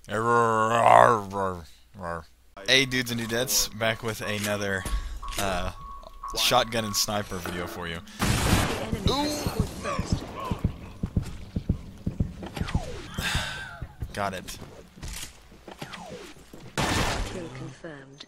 Hey dudes and dudettes, back with another shotgun and sniper video for you. Got it. Kill confirmed.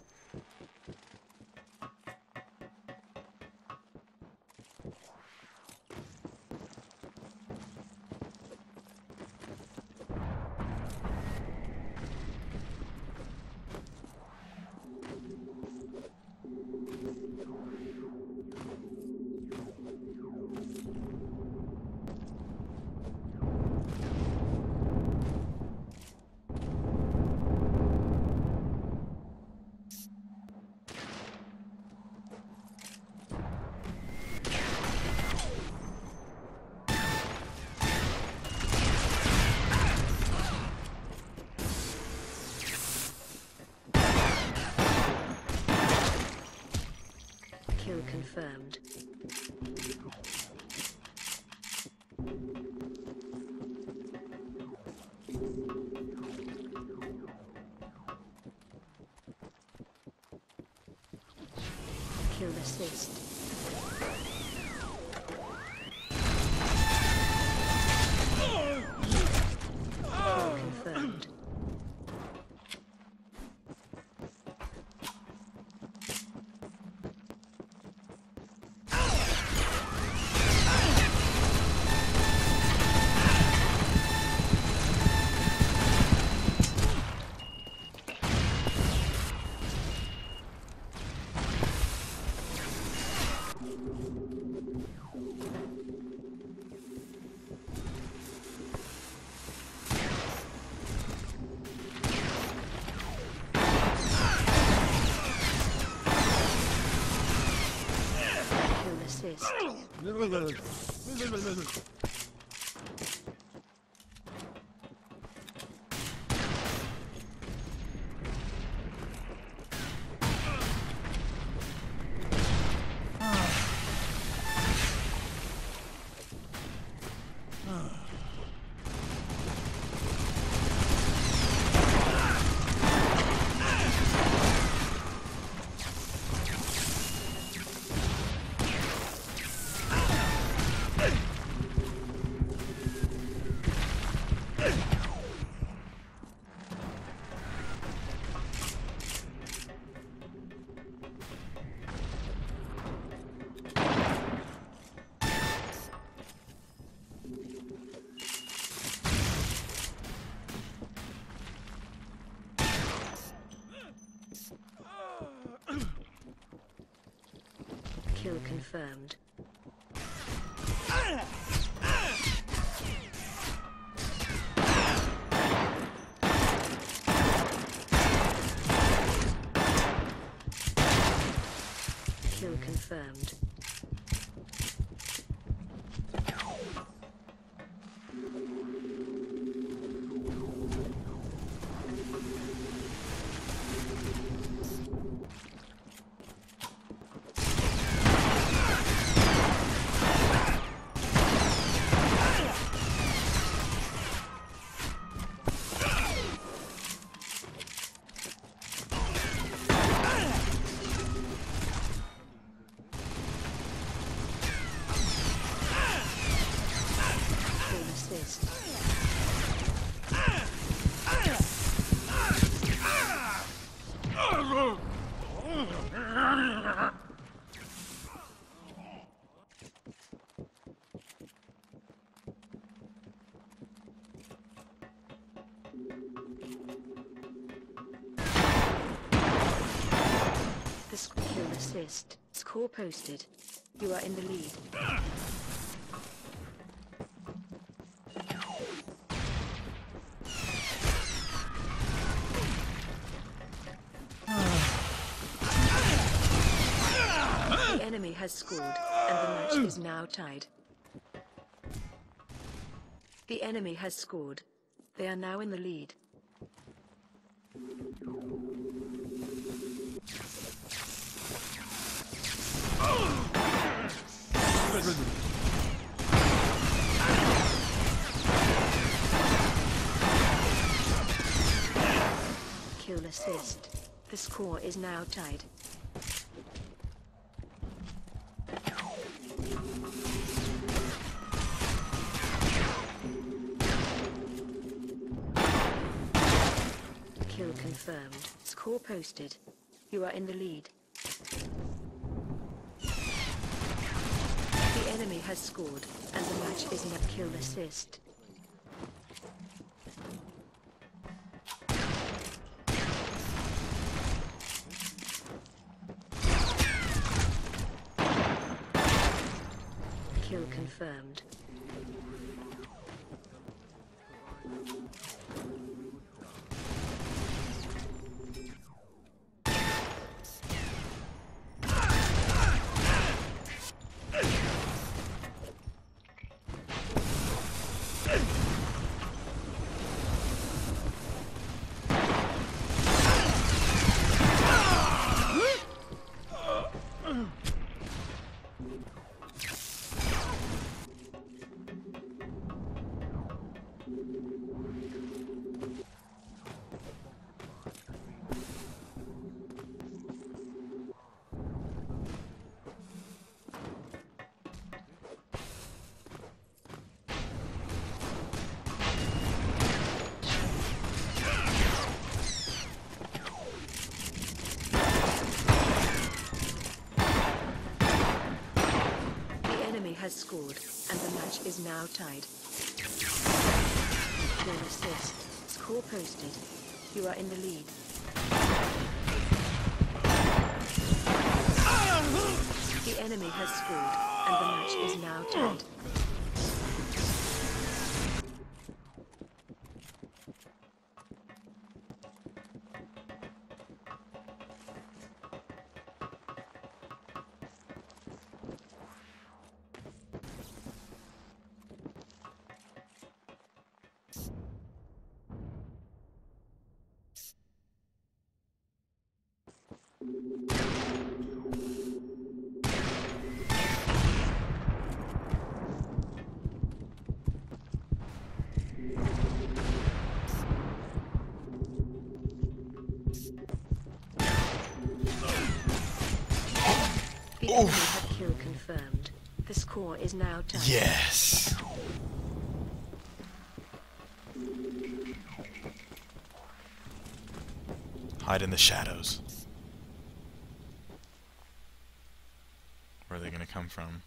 Kill confirmed. Kill assist. Kill confirmed. Kill confirmed. Kill confirmed. Kill assist. Score posted. You are in the lead. The enemy has scored, and the match is now tied. The enemy has scored. They are now in the lead. kill assist. The score is now tied. Kill confirmed. Score posted. You are in the lead. The enemy has scored, and the match is now kill assist. Kill confirmed. Has scored, and the match is now tied. Kill assist. Score posted. You are in the lead. The enemy has scored, and the match is now tied. The enemy have kill confirmed. The score is now tied. Yes. Hide in the shadows. Where are they gonna come from?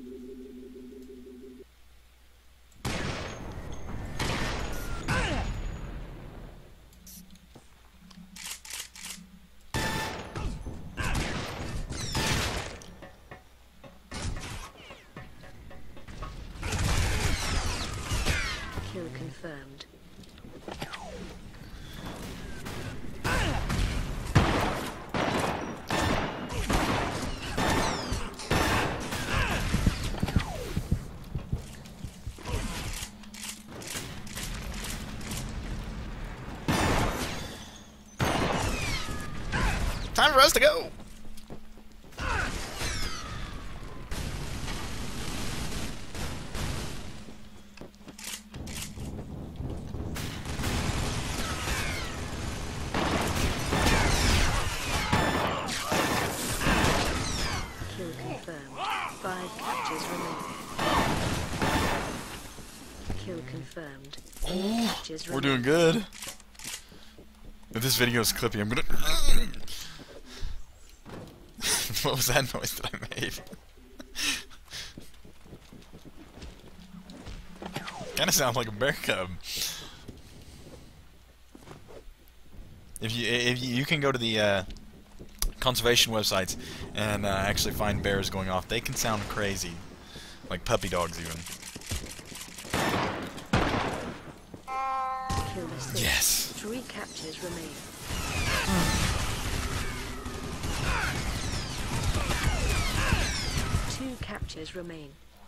Kill confirmed. Time for us to go! Kill confirmed. 5 captures remain. Kill confirmed. 8 captures We're remain. doing good. If this video is clippy, I'm gonna... What was that noise that I made? Kinda sounds like a bear cub. If you can go to the conservation websites and actually find bears going off, they can sound crazy, like puppy dogs even. Kill assist. Yes. 3 captures remain. 2 captures remain.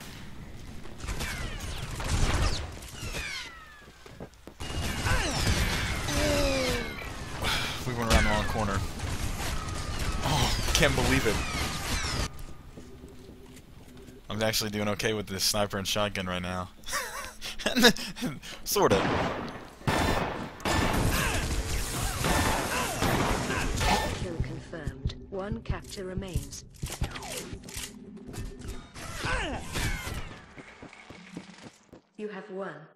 We went around the wrong corner. Oh, can't believe it. I'm actually doing okay with this sniper and shotgun right now. Sorta. One capture remains. You have won.